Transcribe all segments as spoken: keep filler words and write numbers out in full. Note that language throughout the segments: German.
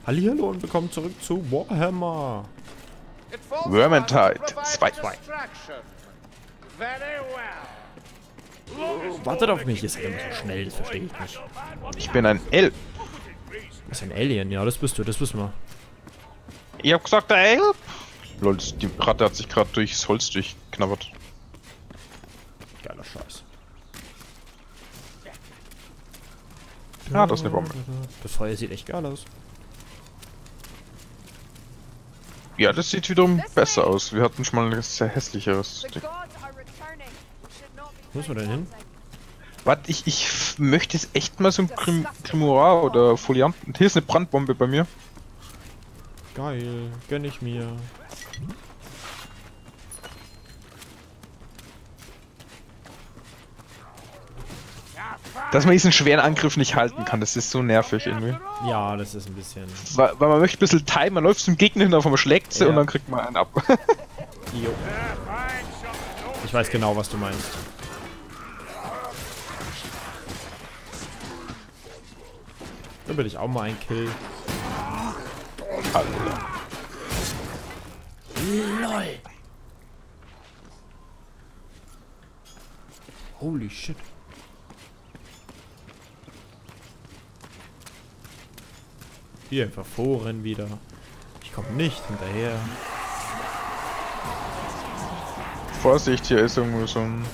Hallihallo und willkommen zurück zu Warhammer. Vermintide zwei. Oh, wartet auf mich, ist immer so schnell, das verstehe ich nicht. Ich bin ein Elb. Das ist ein Alien, ja, das bist du, das wissen wir. Ich hab gesagt, der Elb. Lol, die Ratte hat sich gerade durchs Holz durchknabbert. Geiler Scheiß. Ah, das ist eine Bombe. Das Feuer sieht echt geil aus. Ja, das sieht wiederum besser aus. Wir hatten schon mal ein sehr hässlicheres Ding. Wo müssen wir denn hin? Warte, ich, ich möchte jetzt echt mal so ein Grim Grimoire oder Folianten. Hier ist eine Brandbombe bei mir. Geil, gönn ich mir. Dass man diesen schweren Angriff nicht halten kann, das ist so nervig irgendwie. Ja, das ist ein bisschen... Weil, weil man möchte ein bisschen timen, man läuft zum Gegner hin, auf einmal schlägt sie Ja. und dann kriegt man einen ab. Jo. Ich weiß genau, was du meinst. Da will ich auch mal einen Kill. Alter. LOL. Holy shit. Hier einfach vorrennen wieder. Ich komme nicht hinterher. Vorsicht, hier ist irgendwo so ein...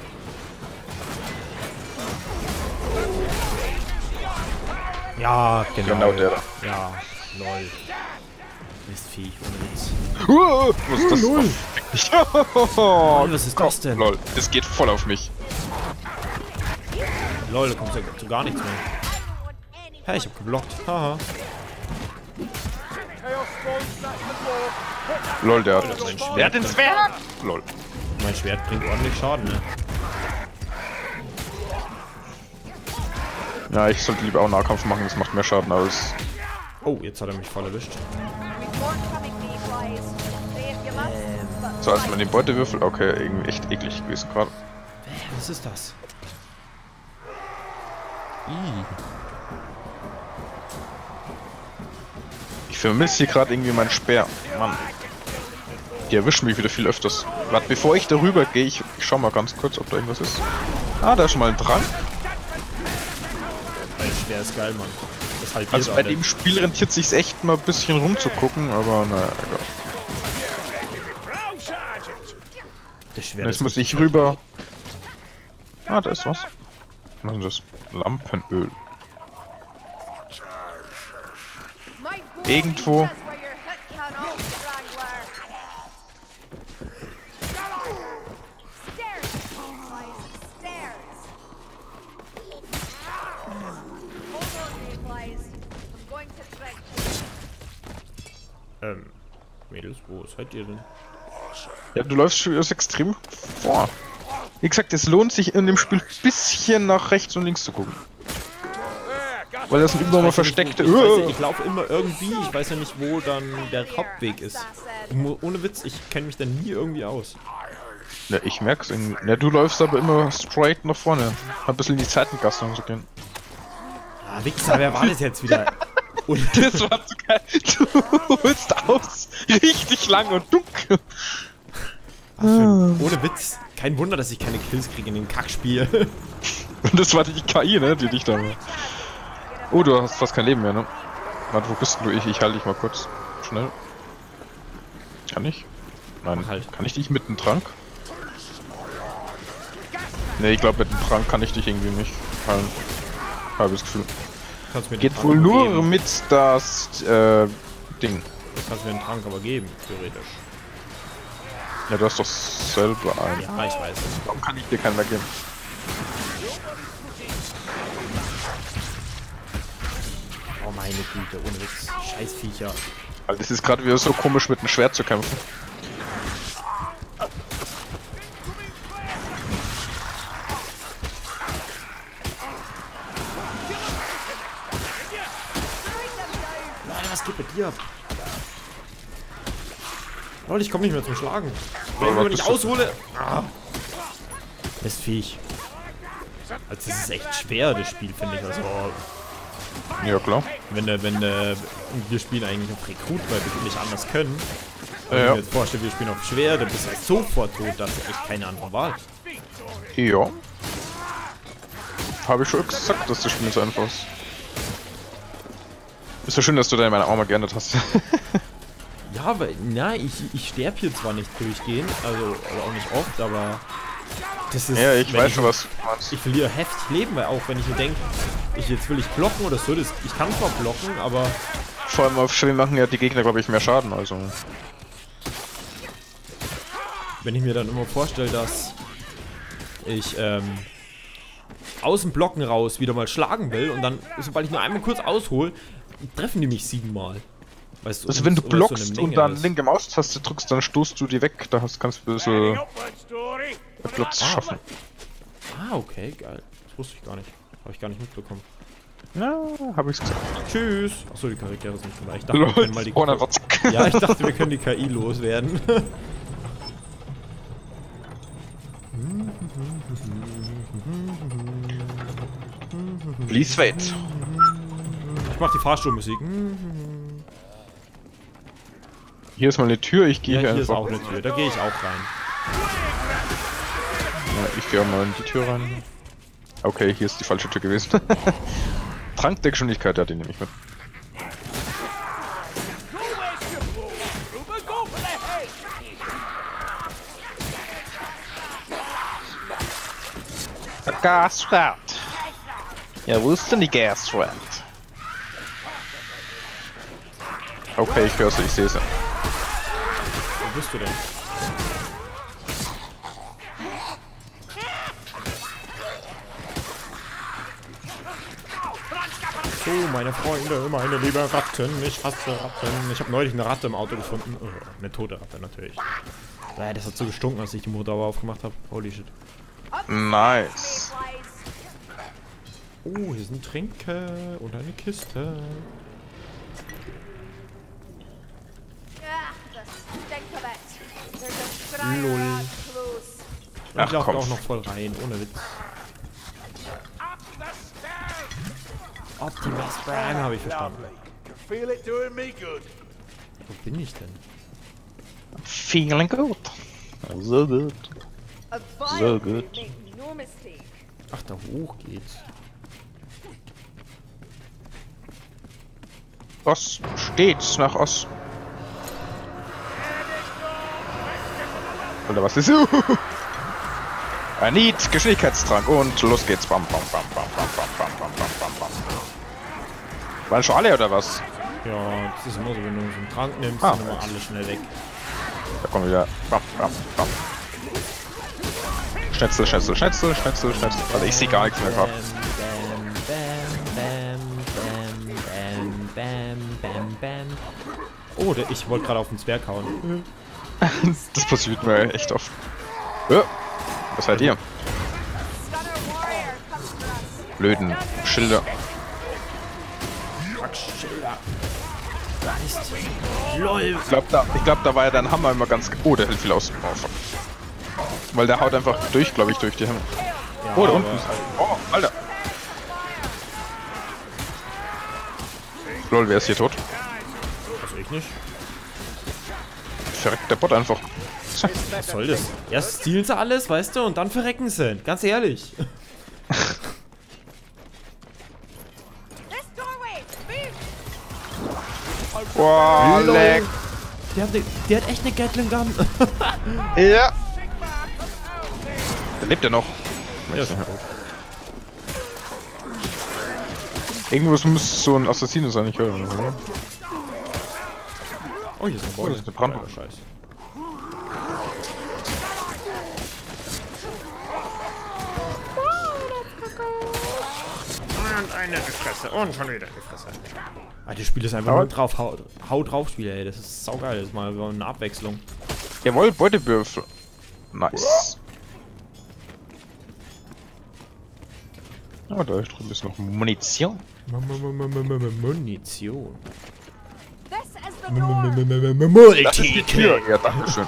Ja, genau. Genau der da. Ja, lol. Mistviech, ohne Witz. Uh, was ist das? Lol. Oh, Was ist das denn? Lol, das geht voll auf mich. Lol, da kommt ja zu gar nichts mehr. Hey, ich hab geblockt. Haha. Lol, der Mein hat... Schwert, Der hat den Schwert! Lol. mein Schwert bringt ordentlich Schaden, ne? Ja, ich sollte lieber auch Nahkampf machen, das macht mehr Schaden aus. Oh, jetzt hat er mich voll erwischt. So, als man den Beutewürfel... Okay, irgendwie echt eklig gewesen gerade. Was ist das? Ih. Ich vermisse hier gerade irgendwie meinen Speer. Mann. Die erwischen mich wieder viel öfters. Warte, bevor ich darüber gehe, ich, ich schau mal ganz kurz, ob da irgendwas ist. Ah, da ist schon mal ein Drang. Mein Schwert ist geil, Mann. Das halbiert Also bei alle. dem Spiel rentiert sich's echt mal ein bisschen rumzugucken, aber naja, egal. Das Schwert Jetzt ist muss ich rüber. Ah, da ist was. Was ist das? Lampenöl. Irgendwo. Ähm, Mädels, wo seid ihr denn? Ja, du läufst schon das extrem vor. Wie gesagt, es lohnt sich in dem Spiel ein bisschen nach rechts und links zu gucken. Weil das sind überall mal versteckte... Ich, weiß nicht, ich laufe immer irgendwie, ich weiß ja nicht, wo dann der Hauptweg ist. Ich mu- ohne Witz, ich kenne mich da nie irgendwie aus. Ja, ich merk's irgendwie. Ja, du läufst aber immer straight nach vorne. Ein bisschen in die Seitengasse zu gehen. Ah, Wichser, wer war das jetzt wieder? Und Das war zu geil. Du holst aus. Richtig lang und dunkel. was für ein, ohne Witz, kein Wunder, dass ich keine Kills kriege in dem Kackspiel. Und das war die K I, ne, die dich da... Oh, du hast fast kein Leben mehr, ne? Warte, wo bist du? Ich, ich halte dich mal kurz. Schnell. Kann ich? Nein, Halt. kann ich dich mit dem Trank? Ne, ich glaube mit dem Trank kann ich dich irgendwie nicht heilen. Halbes Gefühl. Kannst mir den Geht Trank wohl aber nur geben. mit das äh, Ding. Du kannst mir den Trank aber geben, theoretisch. Ja, du hast doch selber einen. Ja, ich weiß es. Warum kann ich dir keinen mehr geben? Oh meine Güte, ohne Witz. Scheiß Viecher. Weil das ist gerade wieder so komisch mit dem Schwert zu kämpfen. Leute, was geht bei dir ab? Leute, ich komme nicht mehr zum Schlagen. Wenn was ich nicht bist du- aushole. Ah. Das Viech. Also das ist echt schwer, das Spiel, finde ich. Also Ja, klar. Wenn, äh, wenn äh, wir spielen eigentlich auf Rekrut, weil wir nicht anders können. Wenn Ja. ich mir jetzt vorstelle, wir spielen auf schwer, dann bist du halt sofort tot, da hast du echt keine andere Wahl. Ja. Habe ich schon gesagt, dass das Spiel so einfach ist. Ist ja schön, dass du deine meine Arme geändert hast. Ja, aber, na, ich, ich sterbe hier zwar nicht durchgehend, also, also auch nicht oft, aber das ist... Ja, ich wenn weiß schon, was du meinst. Ich verliere heftig Leben, weil auch wenn ich mir denke, ich jetzt will ich blocken oder so, das, ich kann zwar blocken, aber... Vor allem auf Schwimmen machen ja die Gegner, glaube ich, mehr Schaden, also... Wenn ich mir dann immer vorstelle, dass ich ähm, aus dem Blocken raus wieder mal schlagen will und dann, sobald ich nur einmal kurz aushole, treffen die mich siebenmal. Weißt du, Also wenn du oder so eine blockst Menge und dann ist. linke Maustaste drückst, dann stoßt du die weg, da hast, kannst du ein bisschen Platz Ah. schaffen. Ah, okay, geil. Das wusste ich gar nicht. Habe ich gar nicht mitbekommen. Ja, hab ich's gesagt. Tschüss. Achso, die Charaktere sind vorbei. Ich dachte, wir Lol, können mal die ohne Watzek. Ja, ich dachte, wir können die K I loswerden. Please wait. Ich mach die Fahrstuhlmusik. Hier ist mal eine Tür, ich gehe Ja, hier hier ist einfach. auch eine Tür. Da gehe ich auch rein. Ja, ich gehe auch mal in die Tür rein. Okay, hier ist die falsche Tür gewesen. Trank der Geschwindigkeit, ja, den nehme ich mit. Gasrat. Ja, wo ist denn die Gasrat? Okay, ich höre sie, ich sehe sie. Wo bist du denn? So, meine Freunde, meine lieben Ratten, ich hasse Ratten. Ich habe neulich eine Ratte im Auto gefunden. Oh, eine tote Ratte natürlich. Ja, das hat so gestunken, als ich die Motorhaube aufgemacht habe. Holy shit. Nice. Oh, hier sind Tränke und eine Kiste. Lol. Und Ach, ich laufe komm. auch noch voll rein, ohne Witz. Optimus Prime habe ich verstanden. Feel it doing me good. Wo bin ich denn? Feeling good. So gut. So gut. Ach, da hoch geht's. Was steht's nach Osten? Oder was ist? I need Geschwindigkeitstrank und los geht's. Bam, bam, bam, bam, bam, bam, bam, bam, bam, bam, bam. Waren schon alle oder was? Ja, das ist immer so, wenn du so einen Trank nimmst, Ah. sind immer alle schnell weg. Da kommen wieder. Bam, bam, bam. Schnetzel, Schnetzel, Schnetzel, Schnetzel, Schnetzel. Also ich sehe gar nichts mehr gerade. Bam, bam, bam, bam, bam, bam, bam. Oh, der, ich wollte gerade auf den Zwerg hauen. Das passiert mir echt oft. Ja. Was seid ihr? Blöden Schilder. LOL! Ich glaube, da, ich glaub, da war ja dein Hammer immer ganz... Oh, der hält viel aus. Oh, fuck. Weil der haut einfach durch, glaube ich, durch die Hammer. Ja, Oh, da aber- unten ist... Oh, Alter. Lol, wer ist hier tot? Also ich nicht. Verreckt der Bot einfach. Was soll das? Erst stealen sie alles, weißt du, und dann verrecken sie. Ganz ehrlich. Boah, Lol. leck. Der hat, ne, der hat echt eine Gatling Gun. Ja. Der lebt ja noch. Ja, ist tot. Irgendwas muss so ein Assassino sein, ich höre. Oder? Oh, hier ist ein Oh, Boy. das ist eine Brandung. Oh, Scheiße. Und eine Fresse. Und schon wieder die Fresse. Ah, das Spiel ist einfach Aber- nur drauf, hau, hau drauf Spiel, ey. Das ist saugeil. Das ist mal so eine Abwechslung. Jawohl, Beutewürfel. Nice. Oh, da drüben ist noch Munition. Munition. This is the door. Multi-Kill. Ja, dankeschön.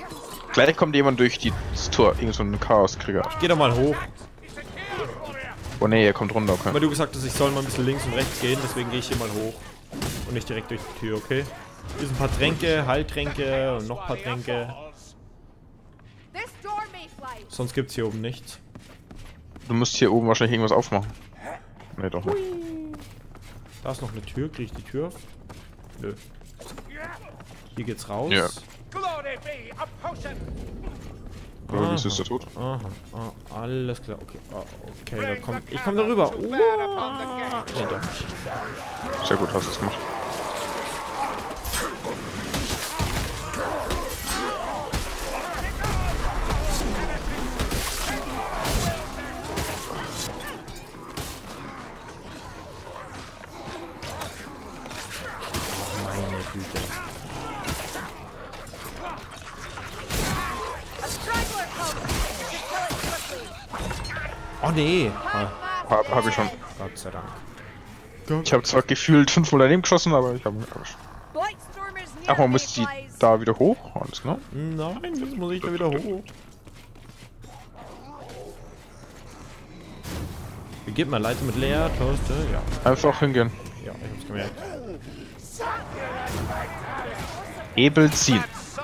Gleich kommt jemand durch die, das Tor, irgend so ein Chaoskrieger. Geh doch mal hoch. Oh ne, er kommt runter, okay. Weil du gesagt hast, ich soll mal ein bisschen links und rechts gehen, deswegen gehe ich hier mal hoch. Und nicht direkt durch die Tür, okay? Hier sind ein paar Tränke, Heiltränke und noch ein paar Tränke. This door may fly. Sonst gibt's hier oben nichts. Du musst hier oben wahrscheinlich irgendwas aufmachen. Ne, doch nicht. Da ist noch eine Tür, kriege ich die Tür auf? Nö. Hier geht's raus. Ja. Glory be, a potion! Oh, wieso ist der tot? Aha, ah, alles klar, okay. Ah, okay, da komm, ich komm da rüber. Uh, nee, doch nicht. Sehr gut, hast du es gemacht. Meine Güte. A straggler comes. Just kill it quickly. Oh nee. Ah, Hab, hab ich schon. Gott sei Dank. Ich habe zwar gefühlt fünfmal daneben geschossen, aber ich habe ihn erwischt. Blightstormers near Ach, man muss die mayflies. da wieder hoch? Alles klar. Nein, jetzt muss ich da wieder hoch. Wie geht man Leiter mit Leer, Toaste? Ja. Einfach hingehen. Ja, ich hab's gemerkt. Hebel ziehen.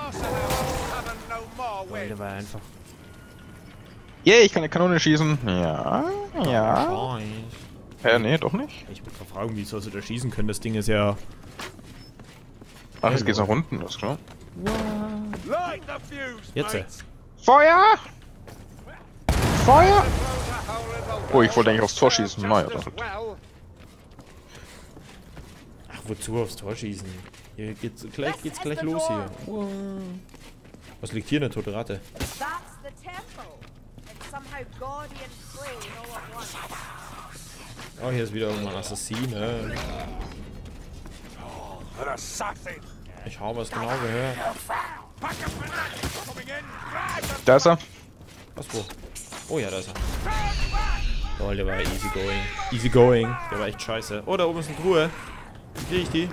Weil der war einfach. Yay, yeah, ich kann eine Kanone schießen. Ja, ja. Scheiß. Hä, nee, doch nicht. Ich wollte gerade fragen, wie sollst du da schießen können? Das Ding ist ja. Ach, jetzt geht's nach unten, das ist klar. Light the fuse, Jetzt. äh. mates. Feuer! Feuer! Oh, ich wollte eigentlich aufs Tor schießen. Naja, dann halt. Well, Ach, wozu aufs Tor schießen? Hier geht's gleich, geht's gleich los hier. Wow. Was liegt hier, eine tote Ratte? That's the temple. It's somehow gaudy and plain all at once. Oh, hier ist wieder irgendwann Assassine. an assassin. Ich habe es genau gehört. Pack up the knife coming in. Grab them. Da ist er. Was wo? Oh ja, da ist er. Oh, der war easy going. Easy going. Der war echt scheiße. Oh, da oben ist eine Truhe. Wie krieg ich die?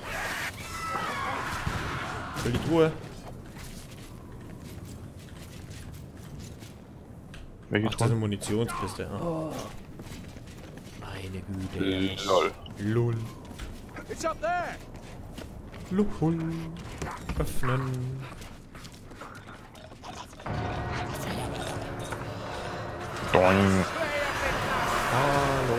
Ich will die Truhe. Welche Ach, das ist eine Truhe? Munitionskiste. Ah. Meine Güte. Lol. Lul. It's up there. Lul. Öffnen. Doing. Hallo.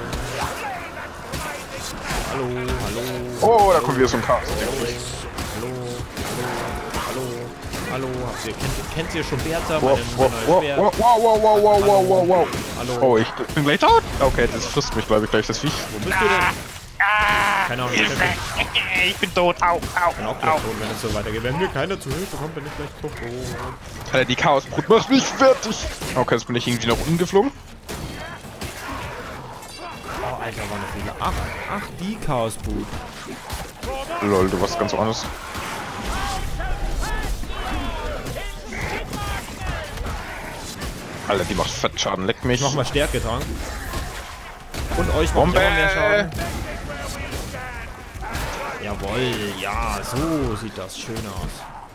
Hallo, hallo. Oh, da kommt wieder so ein Chaos. Hallo, hallo, hallo, hallo. Habt ihr, kennt, kennt ihr schon Bertha? Wow, Meine, wow, meine wow, Schwert? wow, wow, wow, wow, wow, wow, wow. Hallo. Oh, ich bin gleich tot. Okay, das frisst mich, glaube ich, gleich das Viech. Wo bist du denn? Keine Ahnung, ich bin, Ich bin tot. Au, au, bin auch gleich tot, wenn es so weitergeht. Wenn mir keiner zu Hilfe kommt, bin ich gleich tot. Alter, die Chaosbrut macht mich fertig. Okay, jetzt bin ich irgendwie nach unten geflogen. Oh, Alter, war noch viele. Ach, ach, die Chaosboot. Lol, du warst ganz woanders. Alter, die macht Fettschaden, leckt mich. Ich mach mal Stärke dran. Und euch macht Bombe! immer mehr Schaden. Jawohl, ja, so sieht das schön aus.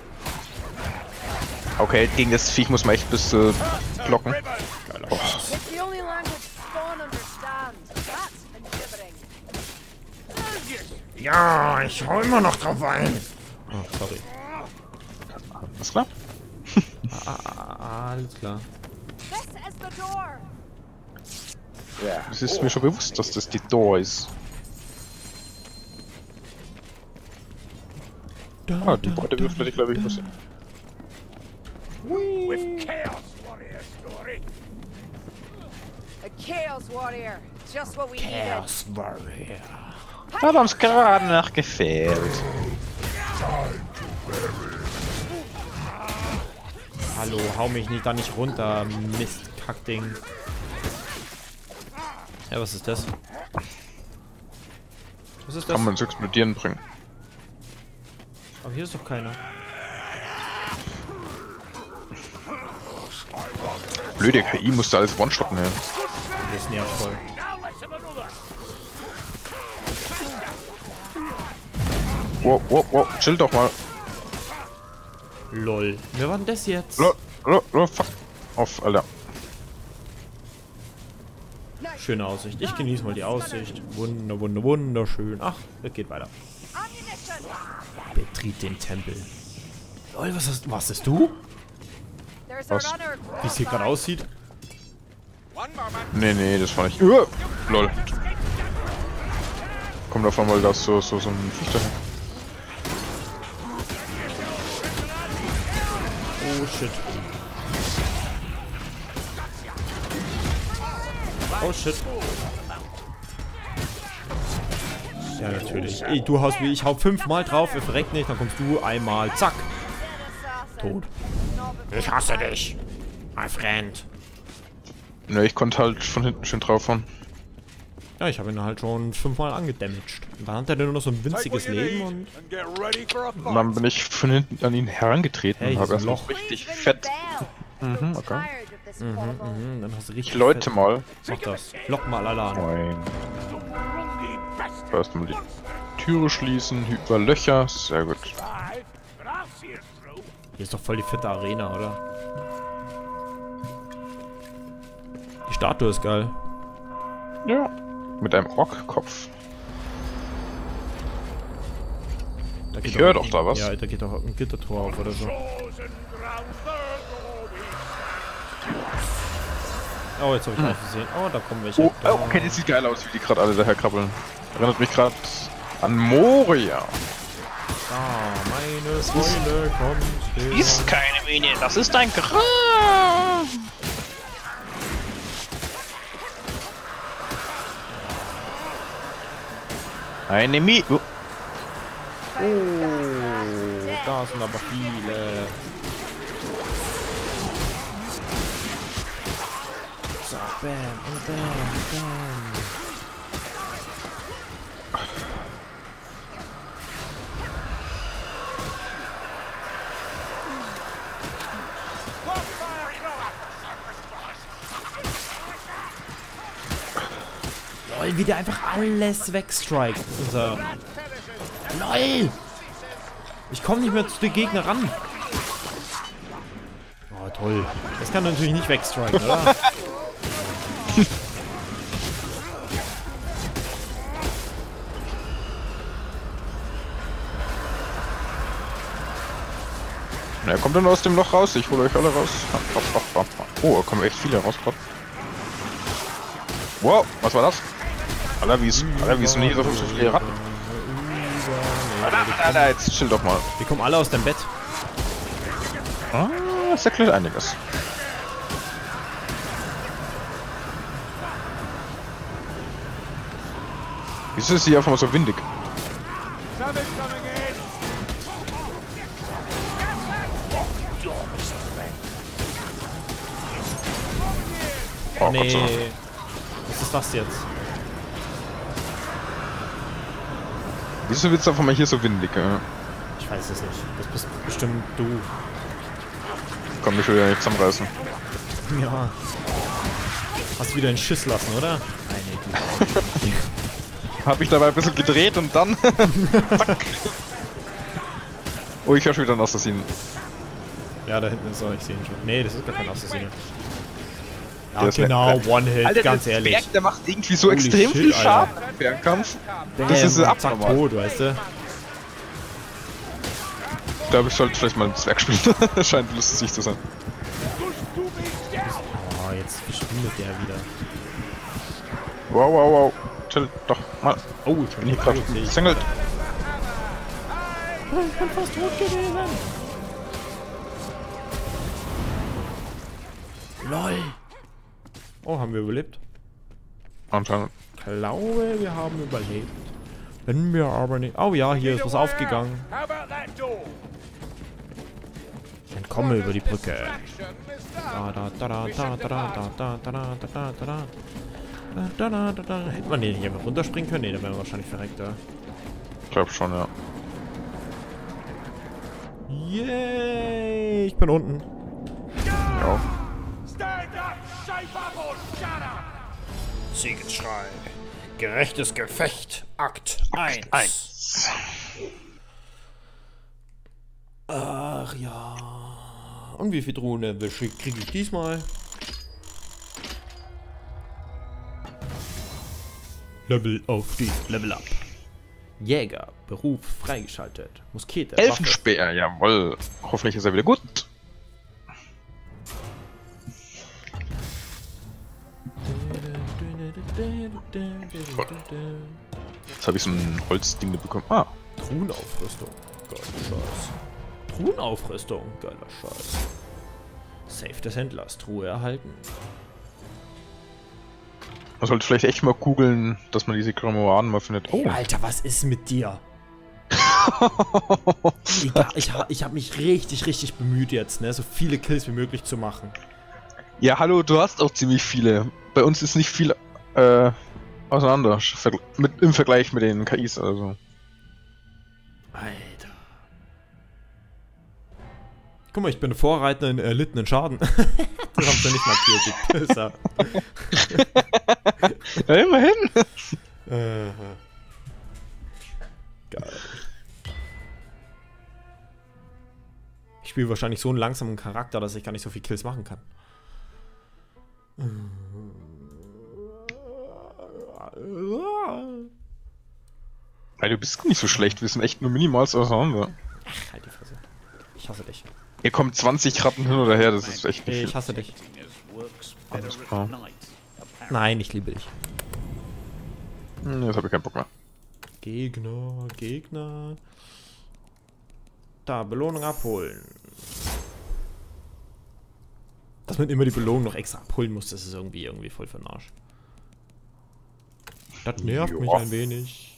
Okay, gegen das Viech muss man echt bis äh, blocken. Geiler Oh. Spaß. It's the only language Spawn understands. That's endeavoring. Ja, ich hau immer noch drauf ein. Oh, sorry. Alles klar? Ah, alles klar. This is the door. Es ist mir schon bewusst, dass das die Door ist. Ah, die Beute würfel ich, glaube ich, muss. With Chaos Warrior story. A Chaos Warrior. Just what we needed. Chaos Warrior. Hat uns gerade noch gefehlt. Hallo, hau mich nicht da nicht runter, Mist, Kackding. Ja, was ist das? Was ist das? Kann man zu explodieren bringen. Aber hier ist doch keiner. Blöde K I musste alles one-shotten, ja. Das nervt voll. Wow, wow, wow, chill doch mal. Lol. Wer war denn das jetzt? Lo, lo, lo, fuck off, Alter. schöne Aussicht. Ich genieße mal die Aussicht. Wunder, wunder, wunderschön. Ach, es geht weiter. Ammunition. Betritt den Tempel. Lol, was hast, was ist du? There's Was? another. Wie es hier gerade aussieht. One moment. Nee, nee, das war nicht. Uh, lol. Kommt davon mal das so, so, so ein Viech dahin. Oh shit. Oh shit. Ja, natürlich. Ey, du haust wie ich, hau fünfmal drauf, er verreckt nicht, dann kommst du einmal, zack, tot. Ich hasse dich, my friend. Ne, ich konnte halt von hinten schön draufhauen. Ja, ich habe ihn halt schon fünfmal angedamaged. Und dann hat er nur noch so ein winziges Leben und... And get ready for a fight. Und dann bin ich von hinten an ihn herangetreten Hey, und habe hier ist erst ein noch Loch. richtig fett. Mhm, okay. Mhm, dann hast du richtig... Ich läute fett- mal. Mach das. Lock mal alle an. Moin. The best Erst mal die Türe schließen, über Löcher. Sehr gut. five, but I'll see it through. Hier ist doch voll die fette Arena, oder? Die Statue ist geil. Ja. Mit einem Orkkopf. Da geht Ich höre doch da was. Ja, da geht doch ein Gittertor auf oder so. Chosen ground the glory. Oh, jetzt habe ich auch gesehen. Oh, da kommen welche. Oh, Da- oh, okay, das sieht geil aus, wie die gerade alle daher krabbeln. Erinnert mich gerade an Moria. Ah, meine Freunde, kommt her. Ist keine Mine, das ist ein Grab. Eine Mine. Oh. Oh, da sind aber viele. So, bam und bam, bam. Lol, wie der einfach alles wegstrikt. Unser... Lol! Ich komme nicht mehr zu den Gegner ran. Oh, toll. Das kann natürlich nicht wegstriken, oder? Na, er kommt dann aus dem Loch raus. Ich hole euch alle raus. Oh, da kommen echt viele raus gerade. Wow, was war das? Alter, wie ist, Alter, wie ist denn hier so viele Ratten? Alter, Alter, jetzt chill doch mal. Wir kommen alle aus dem Bett. Ah, das erklärt einiges. Wieso ist hier einfach mal so windig? Something's coming in. Oh, Gott Nee. sei Dank. Was ist das jetzt? Wieso wird's einfach mal hier so windig? Ja? Ich weiß es nicht. Das bist bestimmt du. Komm, ich will ja nicht zusammenreißen. Ja. Hast wieder einen Schiss lassen, oder? Eine Güte. Hab ich dabei ein bisschen gedreht und dann... Zack. Oh, ich höre schon wieder einen Assassinen. Ja, da hinten ist er. Ich sehe ihn schon. Nee, das ist gar kein Assassiner. Ja, Der ist genau. nett. One-Hit. Alter, ganz der ehrlich. Zwerg, der macht irgendwie so Holy extrem shit, viel Alter. Schaden im Fernkampf. Das ist Bam, ja zack, abnormal. tot, weißt du? Ich glaube, ich sollte vielleicht mal einen Zwerg spielen. Das scheint lustig zu sein. Oh, jetzt verschwindet der wieder. Wow, wow, wow. Chill, doch, mal. Oh, ich bin Bin hier gerade gezingelt. Ich bin fast tot gewesen. LOL. Oh, haben wir überlebt? Anscheinend. Ich glaube, wir haben überlebt. Wenn wir aber nicht... Oh ja, hier ist was aufgegangen. How about that door? Entkomme über die Brücke. Action is Da, done. da, da, da, da, da, da, da, da, da, da, da, da. Da, da, da, da. Hätte man den hier mal runterspringen können? Ne, da wären wir wahrscheinlich verreckt, ja. Ich glaube schon, ja. Yay! Ich bin unten. Ja. Stand up, shape up or shut up. Siegesschrei. Gerechtes Gefecht. Akt eins. Ach ja. Und wie viel Drohne kriege ich diesmal? Level auf die Level up. Jäger, Beruf freigeschaltet. Muskete. Elfenspeer, jawohl. Hoffentlich ist er wieder gut. Jetzt habe ich so ein Holzding bekommen. Ah. Truhenaufrüstung. Geiler Scheiß. Truhenaufrüstung. Geiler Scheiß. Safe des Händlers. Truhe erhalten. Man sollte vielleicht echt mal googeln, dass man diese Grimoire mal findet. Oh. Hey, Alter, was ist mit dir? Egal, ich ha ich habe mich richtig, richtig bemüht jetzt, ne? So viele Kills wie möglich zu machen. Ja, hallo, du hast auch ziemlich viele. Bei uns ist nicht viel äh, auseinander mit, im Vergleich mit den K Is, also. Alter. Guck mal, ich bin ein Vorreiter in erlittenen Schaden. Du hast ja nicht markiert, die Pisser. Ja, immerhin. Äh, geil. Ich spiele wahrscheinlich so einen langsamen Charakter, dass ich gar nicht so viel Kills machen kann. Weil du bist nicht so schlecht, wir sind echt nur minimals auseinander. Ach, halt die Fresse. Ich hasse dich. Hier kommen zwanzig Ratten hin oder her, das ist echt nicht Hey, viel. ich hasse dich. Alles klar. Nein, ich liebe dich. Hm, jetzt habe ich keinen Bock mehr. Gegner, Gegner. Da, Belohnung abholen. Dass man immer die Belohnung noch extra abholen muss, das ist irgendwie irgendwie voll für den Arsch. Das nervt Joa. mich ein wenig.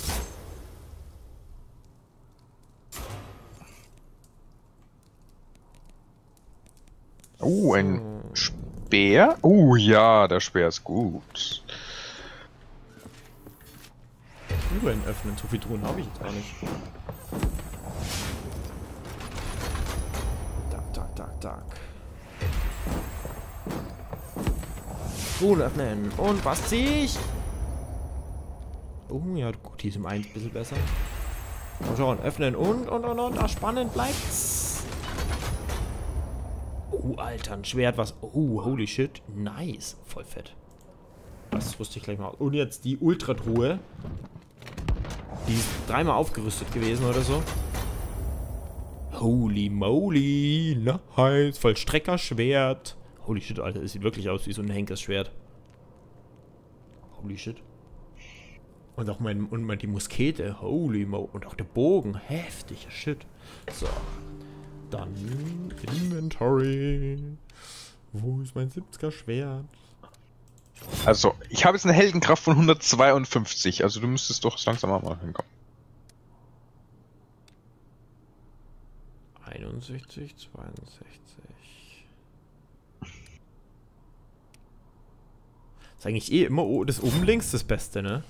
Oh, ein Speer? Oh ja, der Speer ist gut. Truhen öffnen, so viele Truhen habe ich jetzt gar nicht. Tak, tak, tak, tak. Truhen öffnen. Und was zieh ich? Oh ja, gut, die ist im eins ein bisschen besser. Komm schon, öffnen und, und, und, und. Ah, spannend bleibt's. Oh, Alter, ein Schwert, was... Oh, holy shit. Nice. Voll fett. Das wusste ich gleich mal. Und jetzt die Ultra-Truhe. Die ist dreimal aufgerüstet gewesen oder so. Holy moly. Nice. Vollstreckerschwert. Holy shit, Alter. Das sieht wirklich aus wie so ein Henkersschwert. Holy shit. Und auch mein, und mein, die Muskete. Holy mo. Und auch der Bogen. Heftiger Shit. So. Dann Inventory. Wo ist mein siebziger Schwert? Also, ich habe jetzt eine Heldenkraft von hundertzweiundfünfzig, also du müsstest doch langsam mal hinkommen. einundsechzig, zweiundsechzig. Ist eigentlich eh immer oh, das oben links das Beste, ne?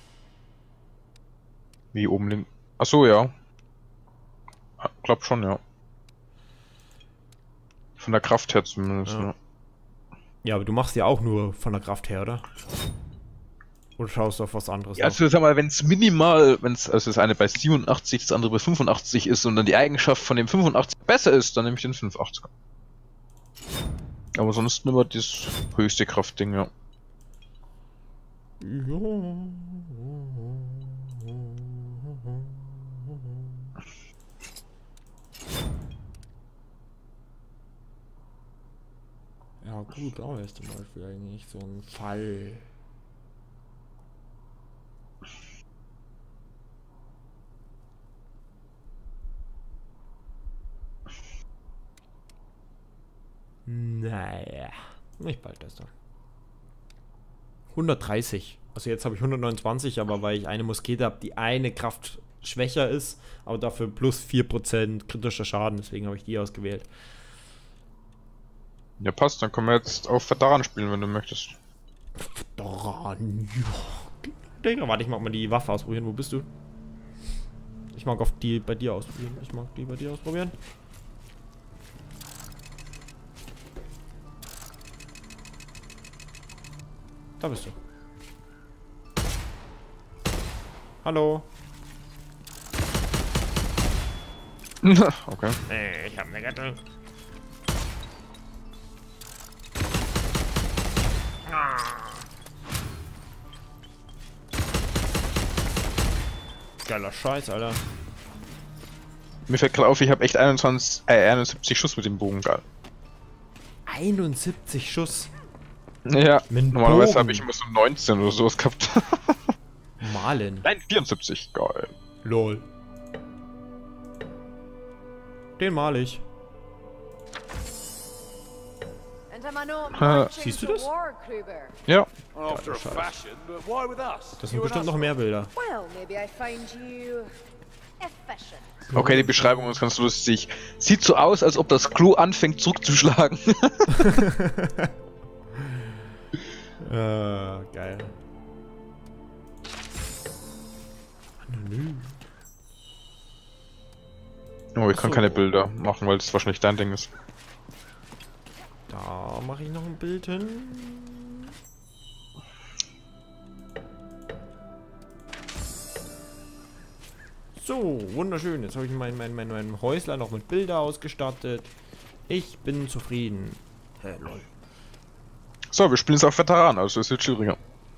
Wie oben links? Achso, ja. Glaub schon, ja. Von der Kraft her zumindest, Ja. ne? Ja, aber du machst ja auch nur von der Kraft her, oder? Oder schaust du auf was anderes? Ja, noch? also sag mal, wenn es minimal, wenn es also das eine bei siebenundachtzig, das andere bei fünfundachtzig ist und dann die Eigenschaft von dem fünfundachtzig besser ist, dann nehme ich den fünfundachtziger. Aber sonst immer das höchste Kraftding, ja. Ja gut, da ist zum Beispiel eigentlich so ein Fall. Naja, nicht bald das dann. hundertdreißig. Also jetzt habe ich hundertneunundzwanzig, aber weil ich eine Muskete habe, die eine Kraft schwächer ist, aber dafür plus vier Prozent kritischer Schaden, deswegen habe ich die ausgewählt. Ja, passt, dann können wir jetzt auf Veteran spielen, wenn du möchtest. Daran, ja. Digga, warte, ich mag mal die Waffe ausprobieren. Wo bist du? Ich mag auf die bei dir ausprobieren. Ich mag die bei dir ausprobieren. Da bist du. Hallo. Okay. Hey, ich hab eine Rettung. Geiler Scheiß, Alter. Mir fällt gerade auf, ich habe echt einundzwanzig, äh, einundsiebzig Schuss mit dem Bogen, geil. einundsiebzig Schuss. Ja, Mit dem normalerweise Bogen. habe ich immer so neunzehn oder sowas gehabt. Malen. Nein, vierundsiebzig, geil. Lol. Den mal ich. And am I not Ha, marching siehst du to das? war, Kruger? Ja. After a Scheiß. fashion, but why with us? Das sind You and bestimmt us noch mehr Bilder. Well, maybe I find you efficient. Okay, die Beschreibung ist ganz lustig. Sieht so aus, als ob das Klo anfängt zurückzuschlagen. Äh, geil. Anonym. Oh, ich kann So. keine Bilder machen, weil das wahrscheinlich dein Ding ist. Da mache ich noch ein Bild hin. So, wunderschön. Jetzt habe ich mein, mein, mein, mein Häusler noch mit Bilder ausgestattet. Ich bin zufrieden. Hä, lol. So, wir spielen es auf Veteran, also ist jetzt schwieriger.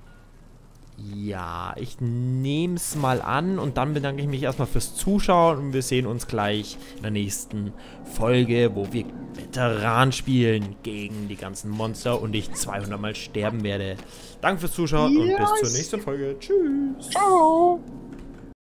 Ja, ich nehme es mal an und dann bedanke ich mich erstmal fürs Zuschauen und wir sehen uns gleich in der nächsten Folge, wo wir Veteran spielen gegen die ganzen Monster und ich zweihundert Mal sterben werde. Danke fürs Zuschauen und bis zur nächsten Folge. Tschüss. Ciao.